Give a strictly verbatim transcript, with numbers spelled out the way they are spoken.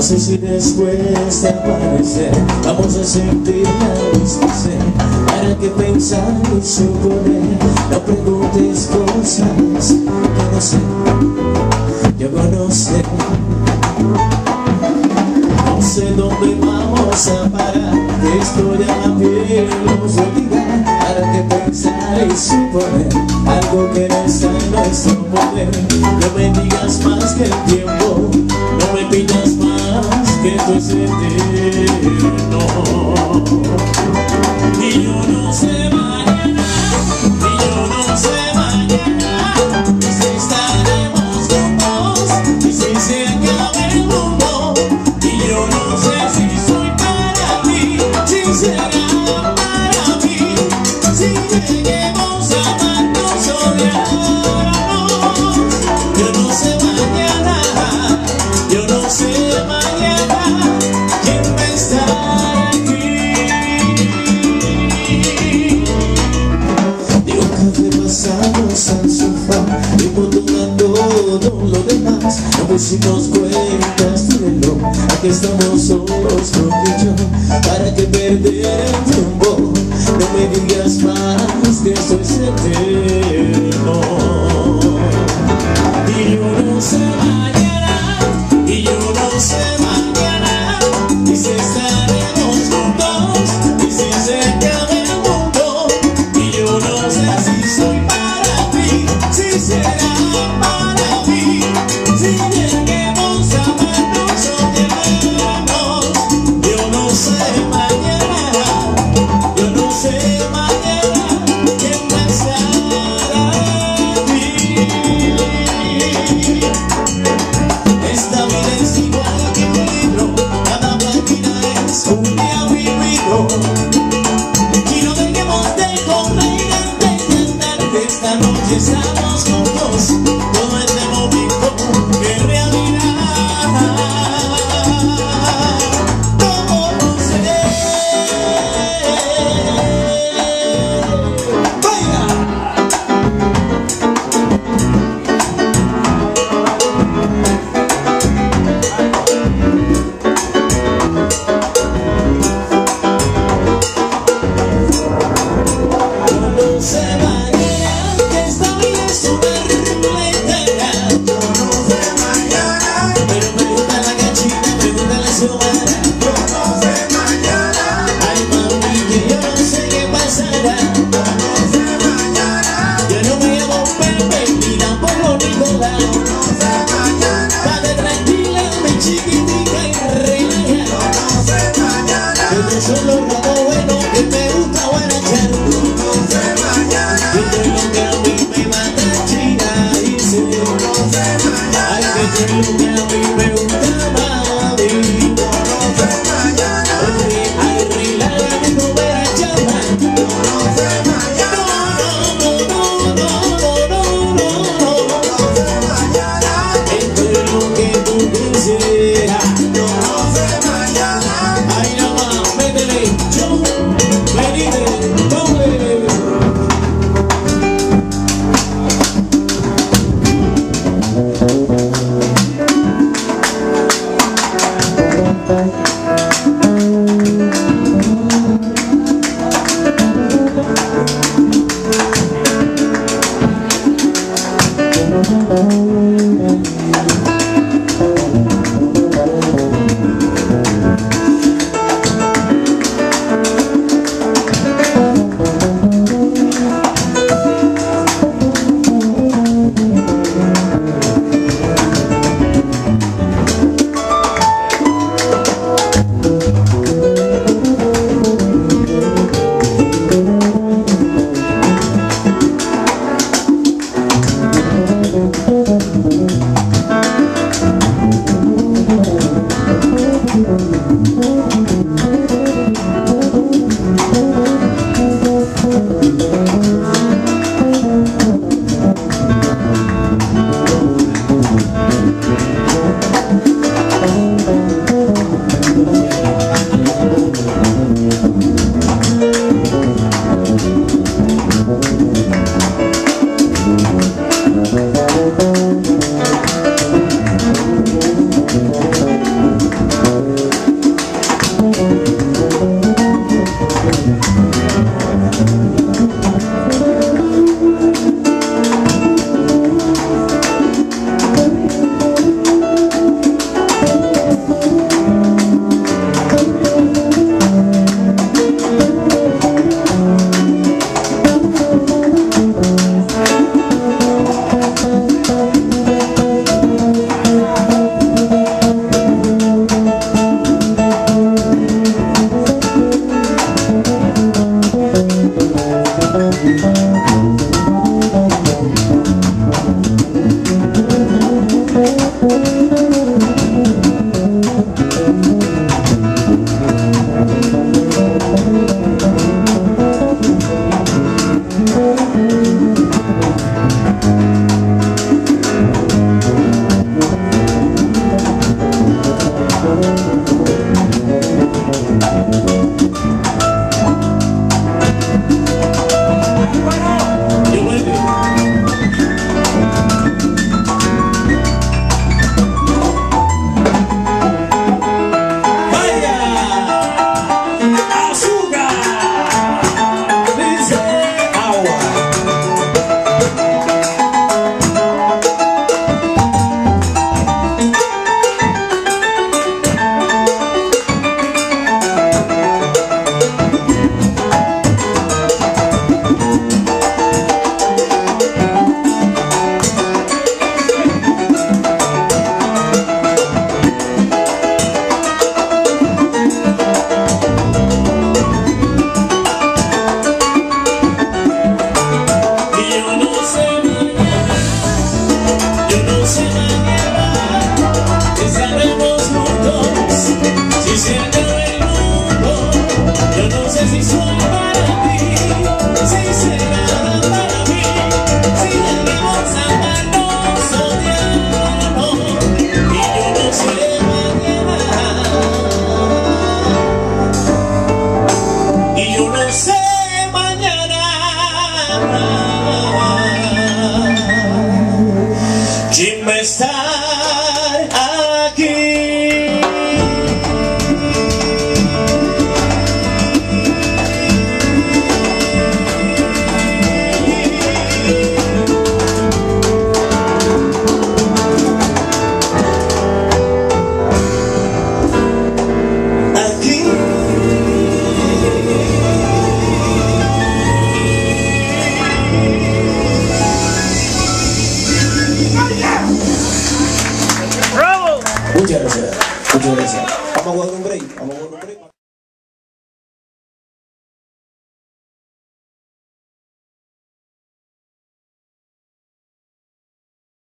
sé si después de aparecer vamos a sentir la misma sed. ¿Para qué pensar y suponer? No preguntes cosas que no sé, yo no sé. No sé dónde vamos a parar, esto ya la piel nos obliga. ¿Para qué pensar y suponer algo que no está en nuestro poder? No me digas más que el tiempo, no me pidas más que esto es eterno. Y yo no sé mañana, y yo no sé mañana, y si estaremos juntos, y si se acaba el mundo. Y yo no sé si soy para ti, si será para mí, si lleguemos a amarnos o odiarnos. Yo no sé mañana, yo no sé mañana quién va a estar aquí. De un café pasamos al sofá, y por tomando todo lo demás, no pusimos cuentas de reloj. Aquí estamos solos tú y yo, ¿para qué perder el tiempo? No me digas más que esto es eterno. Y yo no sé mañana, y yo no sé mañana, y si estaremos juntos, y si se acaba el mundo. Y yo no sé si soy para ti, si será para mí, si lleguemos a amarnos o odiarnos. Yo no sé mañana, yo no sé mañana sé si soy para ti, si será para mí, si debemos amarnos o odiarnos, y yo no sé mañana, y yo no sé mañana quién va a estar aquí. Muchas gracias, muchas gracias. Vamos a jugar un break, vamos a jugar un break.